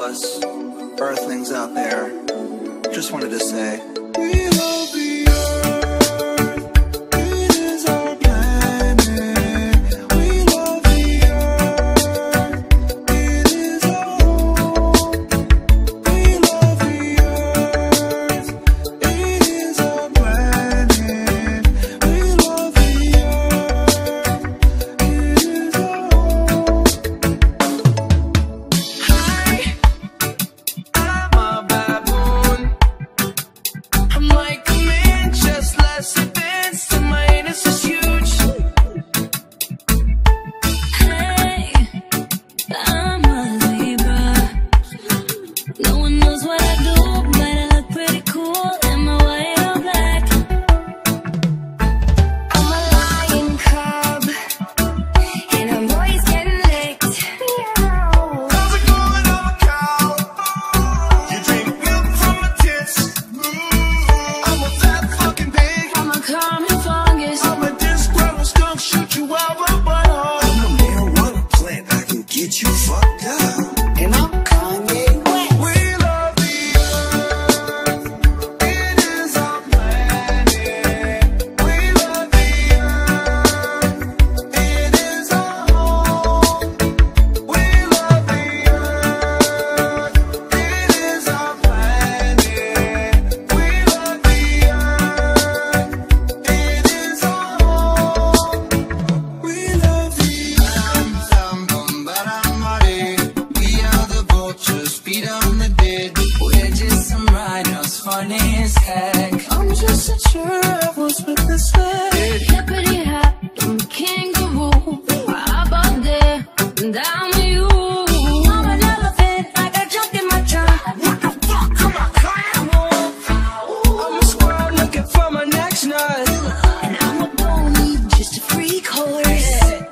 us earthlings out there. Just wanted to say, we love the earth. It is our planet. We love the earth. It is our home. We love the earth. It is our planet. We love the earth. It is our home. Hi, I'm a baboon. I'm like a man, just less advanced, and my anus is huge. Hey, I'm a Libra. No one knows what I do, but I look pretty cool in my white or black. I'm a lion cub, and I'm always getting licked. How's it going, I'm a cow? You drink milk from my tits. I'm a fat fucking pig. I'm a common fungus. I'm a disgruntled skunk, shoot you out my butthole. I'm a marijuana plant, I can get you fucked up. And I'm Kanye West. We love the earth. It is our planet. We love the earth. It is our home. We love the earth. It is our planet. We love the earth. It is our home. We love the earth. We are the vultures, feed on the dead. We're just some rhinos, funny as heck. I'm just a travel's with the sled. Hippity hop, I'm a kangaroo. How about there? And I'm with you. I'm an elephant, I got junk in my trunk. What the fuck am I crying? I'm a squirrel looking for my next nut. And I'm a pony, just a freak horse.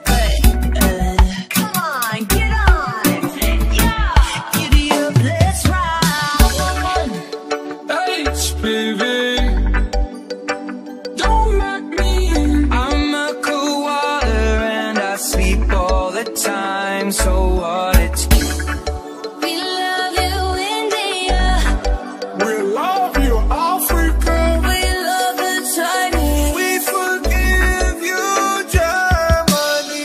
Come on, get on. Yeah, giddy up, let's ride. H, baby, don't let me in. I'm a koala and I sleep all the time. So what? It's cute. We love you, India. We love you, Africa. We love the Chinese. We forgive you, Germany.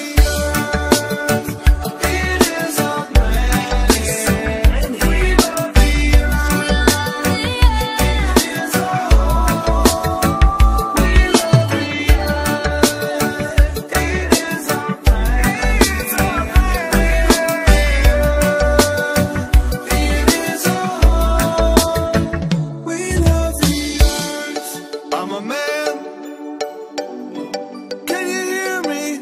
It is our planet. We love the earth. It is our home. We love the earth. It is our planet. It is our home. We love the earth. I'm a man. Can you hear me?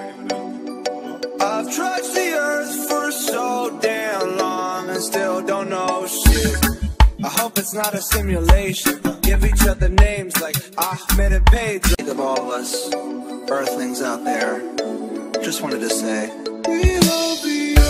I've trudged the earth for so damn long and still don't know shit. I hope it's not a simulation. Give each other names like Ahmed and Paige. Think of all of us earthlings out there. Just wanted to say, we love you.